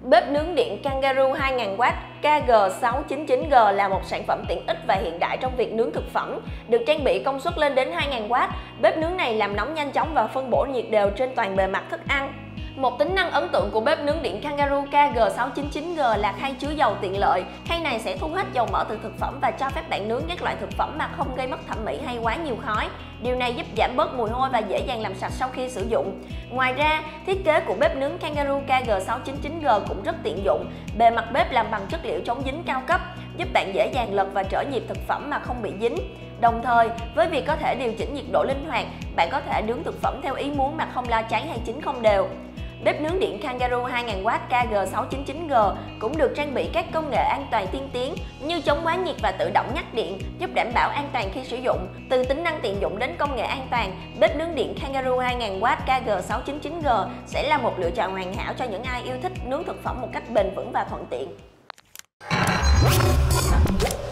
Bếp nướng điện Kangaroo 2000W KG699G là một sản phẩm tiện ích và hiện đại trong việc nướng thực phẩm, được trang bị công suất lên đến 2000W. Bếp nướng này làm nóng nhanh chóng và phân bổ nhiệt đều trên toàn bề mặt thức ăn. Một tính năng ấn tượng của bếp nướng điện Kangaroo KG699G là khay chứa dầu tiện lợi. Khay này sẽ thu hết dầu mỡ từ thực phẩm và cho phép bạn nướng các loại thực phẩm mà không gây mất thẩm mỹ hay quá nhiều khói. Điều này giúp giảm bớt mùi hôi và dễ dàng làm sạch sau khi sử dụng. Ngoài ra, thiết kế của bếp nướng Kangaroo KG699G cũng rất tiện dụng. Bề mặt bếp làm bằng chất liệu chống dính cao cấp, giúp bạn dễ dàng lật và trở nhịp thực phẩm mà không bị dính. Đồng thời, với việc có thể điều chỉnh nhiệt độ linh hoạt, bạn có thể nướng thực phẩm theo ý muốn mà không lo cháy hay chín không đều. Bếp nướng điện Kangaroo 2000W KG699G cũng được trang bị các công nghệ an toàn tiên tiến như chống quá nhiệt và tự động ngắt điện, giúp đảm bảo an toàn khi sử dụng. Từ tính năng tiện dụng đến công nghệ an toàn, bếp nướng điện Kangaroo 2000W KG699G sẽ là một lựa chọn hoàn hảo cho những ai yêu thích nướng thực phẩm một cách bền vững và thuận tiện.